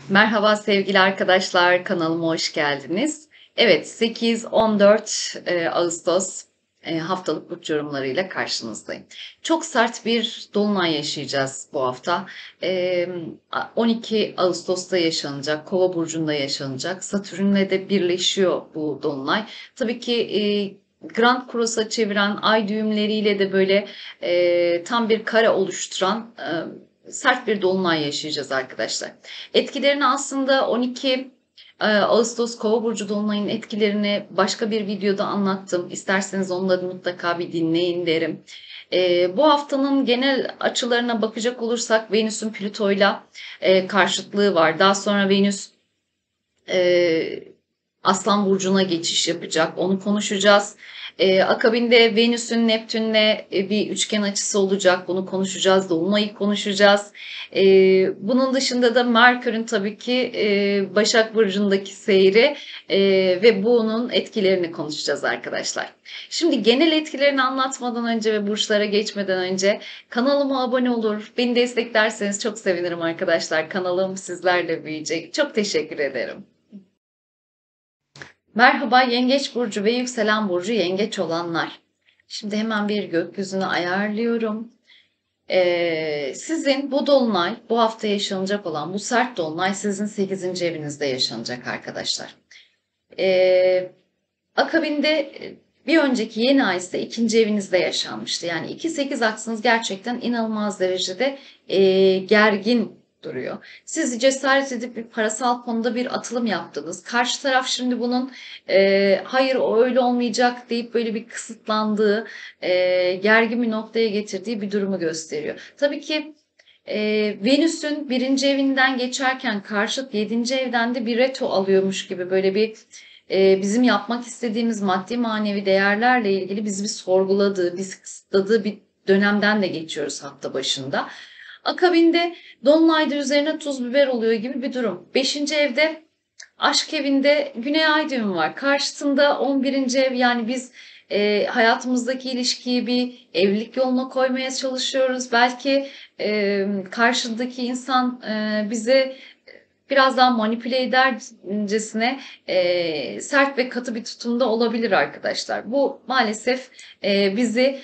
Merhaba sevgili arkadaşlar, kanalıma hoş geldiniz. Evet, 8-14 Ağustos haftalık burç yorumlarıyla karşınızdayım. Çok sert bir dolunay yaşayacağız bu hafta. E, 12 Ağustos'ta yaşanacak, Kova burcunda yaşanacak. Satürn'le de birleşiyor bu dolunay. Tabii ki Grand Cross'a çeviren ay düğümleriyle de böyle tam bir kare oluşturan sert bir dolunay yaşayacağız arkadaşlar. Etkilerini aslında 12 Ağustos Kova burcu dolunayının etkilerini başka bir videoda anlattım. İsterseniz onları mutlaka bir dinleyin derim. Bu haftanın genel açılarına bakacak olursak Venüs'ün Plüto'yla karşıtlığı var. Daha sonra Venüs e, Aslan burcuna geçiş yapacak. Onu konuşacağız. Akabinde Venüs'ün Neptün'le bir üçgen açısı olacak. Bunu konuşacağız. Dolunay'ı konuşacağız. Bunun dışında da Merkür'ün tabii ki Başak burcundaki seyri ve bunun etkilerini konuşacağız arkadaşlar. Şimdi genel etkilerini anlatmadan önce ve burçlara geçmeden önce kanalıma abone olur, beni desteklerseniz çok sevinirim arkadaşlar. Kanalım sizlerle büyüyecek. Çok teşekkür ederim. Merhaba Yengeç burcu ve yükselen burcu Yengeç olanlar. Şimdi hemen bir gökyüzünü ayarlıyorum. Sizin bu dolunay, bu hafta yaşanacak olan bu sert dolunay sizin 8. evinizde yaşanacak arkadaşlar. Akabinde bir önceki yeni ay ise 2. evinizde yaşanmıştı. Yani 2-8 aksınız gerçekten inanılmaz derecede gergin duruyor. Siz cesaret edip bir parasal konuda bir atılım yaptınız. Karşı taraf şimdi bunun hayır o öyle olmayacak deyip böyle bir kısıtlandığı, gergin bir noktaya getirdiği bir durumu gösteriyor. Tabii ki Venüs'ün 1. evinden geçerken karşıt 7. evden de bir reto alıyormuş gibi böyle bir bizim yapmak istediğimiz maddi manevi değerlerle ilgili bizi bir sorguladığı, bizi kısıtladığı bir dönemden de geçiyoruz hafta başında. Akabinde Dolunay'da üzerine tuz biber oluyor gibi bir durum. 5. evde aşk evinde Güney Ay düğümü var. Karşısında 11. ev, yani biz hayatımızdaki ilişkiyi bir evlilik yoluna koymaya çalışıyoruz. Belki karşıdaki insan bize biraz daha manipüle edercesine sert ve katı bir tutumda olabilir arkadaşlar. Bu maalesef bizi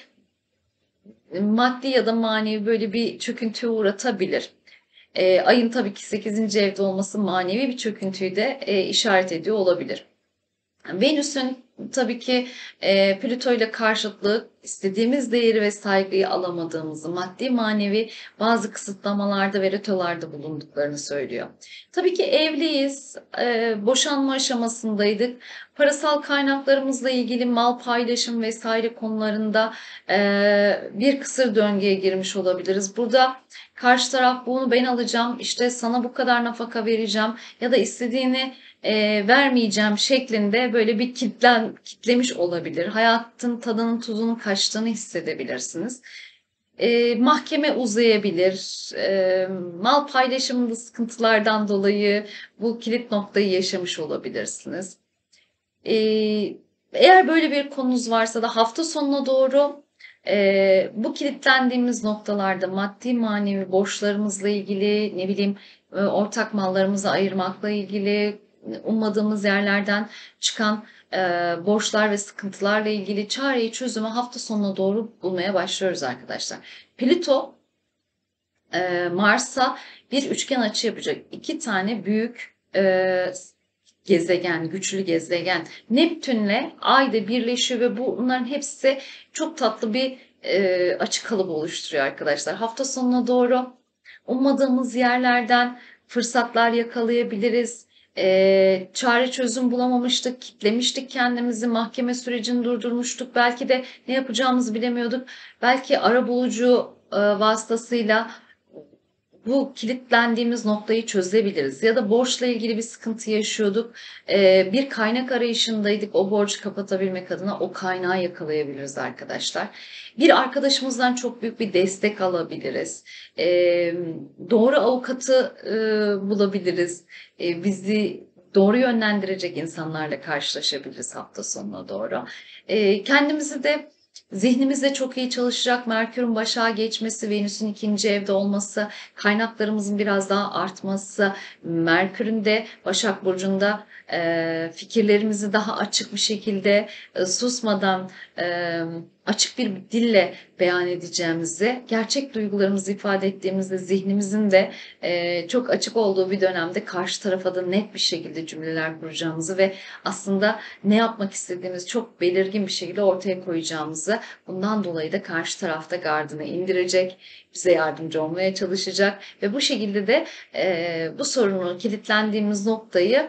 maddi ya da manevi böyle bir çöküntüye uğratabilir. Ayın tabii ki 8. evde olması manevi bir çöküntüyü de işaret ediyor olabilir. Venüs'ün tabii ki Plüto ile karşıtlığı istediğimiz değeri ve saygıyı alamadığımızı, maddi manevi bazı kısıtlamalarda ve retolarda bulunduklarını söylüyor. Tabii ki evliyiz, boşanma aşamasındaydık. Parasal kaynaklarımızla ilgili mal paylaşım vesaire konularında bir kısır döngüye girmiş olabiliriz. Burada karşı taraf bunu ben alacağım, işte sana bu kadar nafaka vereceğim ya da istediğini vermeyeceğim şeklinde böyle bir kitlemiş olabilir. Hayatın tadının tuzunun kaçtığını hissedebilirsiniz. Mahkeme uzayabilir. Mal paylaşımında sıkıntılardan dolayı bu kilit noktayı yaşamış olabilirsiniz. Eğer böyle bir konunuz varsa da hafta sonuna doğru bu kilitlendiğimiz noktalarda maddi manevi borçlarımızla ilgili, ne bileyim, ortak mallarımızı ayırmakla ilgili, ummadığımız yerlerden çıkan borçlar ve sıkıntılarla ilgili çareyi, çözümü hafta sonuna doğru bulmaya başlıyoruz arkadaşlar. Plüto Mars'a bir üçgen açı yapacak. İki tane büyük gezegen, güçlü gezegen Neptün'le Ay'da birleşiyor ve bunların hepsi çok tatlı bir açı kalıbı oluşturuyor arkadaşlar. Hafta sonuna doğru ummadığımız yerlerden fırsatlar yakalayabiliriz. Çare çözüm bulamamıştık, kitlemiştik kendimizi, mahkeme sürecini durdurmuştuk. Belki de ne yapacağımızı bilemiyorduk. Belki arabulucu vasıtasıyla bu kilitlendiğimiz noktayı çözebiliriz. Ya da borçla ilgili bir sıkıntı yaşıyorduk. Bir kaynak arayışındaydık. O borcu kapatabilmek adına o kaynağı yakalayabiliriz arkadaşlar. Bir arkadaşımızdan çok büyük bir destek alabiliriz. Doğru avukatı bulabiliriz. Bizi doğru yönlendirecek insanlarla karşılaşabiliriz hafta sonuna doğru. Kendimizi de Zihnimiz de çok iyi çalışacak. Merkür'ün Başak'a geçmesi, Venüs'ün ikinci evde olması, kaynaklarımızın biraz daha artması, Merkür'ün de Başak Burcu'nda fikirlerimizi daha açık bir şekilde susmadan açık bir dille beyan edeceğimizi, gerçek duygularımızı ifade ettiğimizde zihnimizin de çok açık olduğu bir dönemde karşı tarafa da net bir şekilde cümleler kuracağımızı ve aslında ne yapmak istediğimizi çok belirgin bir şekilde ortaya koyacağımızı, bundan dolayı da karşı tarafta gardını indirecek, bize yardımcı olmaya çalışacak ve bu şekilde de bu sorunu kilitlendiğimiz noktayı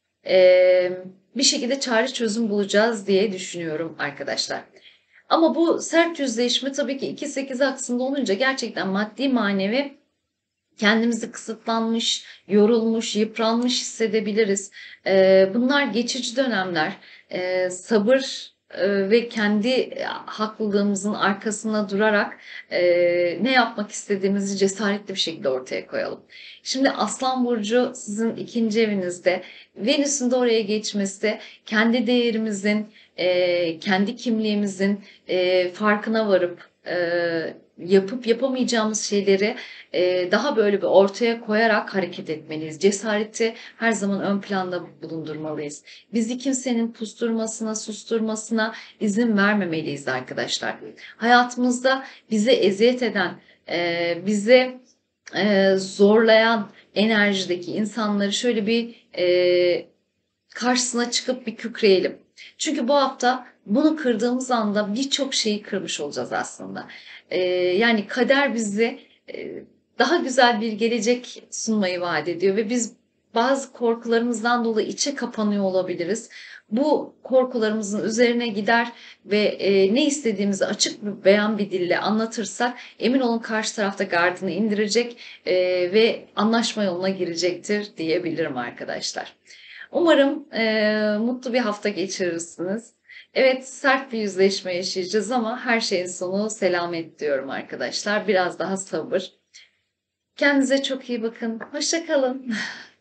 bir şekilde çare çözüm bulacağız diye düşünüyorum arkadaşlar. Ama bu sert yüzleşme tabii ki 2-8 aksında olunca gerçekten maddi manevi kendimizi kısıtlanmış, yorulmuş, yıpranmış hissedebiliriz. Bunlar geçici dönemler. Sabır ve kendi haklılığımızın arkasında durarak ne yapmak istediğimizi cesaretli bir şekilde ortaya koyalım. Şimdi Aslan Burcu sizin ikinci evinizde. Venüs'ün de oraya geçmesi kendi değerimizin, kendi kimliğimizin farkına varıp yapıp yapamayacağımız şeyleri daha böyle bir ortaya koyarak hareket etmeliyiz. Cesareti her zaman ön planda bulundurmalıyız. Bizi kimsenin pusturmasına, susturmasına izin vermemeliyiz arkadaşlar. Hayatımızda bize eziyet eden, bize zorlayan enerjideki insanları şöyle bir karşısına çıkıp bir kükreyelim. Çünkü bu hafta bunu kırdığımız anda birçok şeyi kırmış olacağız aslında. Yani kader bizi daha güzel bir gelecek sunmayı vaat ediyor ve biz bazı korkularımızdan dolayı içe kapanıyor olabiliriz. Bu korkularımızın üzerine gider ve ne istediğimizi açık bir beyan bir dille anlatırsak emin olun karşı tarafta gardını indirecek ve anlaşma yoluna girecektir diyebilirim arkadaşlar. Umarım mutlu bir hafta geçirirsiniz. Evet, sert bir yüzleşme yaşayacağız ama her şeyin sonu selamet diyorum arkadaşlar. Biraz daha sabır. Kendinize çok iyi bakın. Hoşça kalın.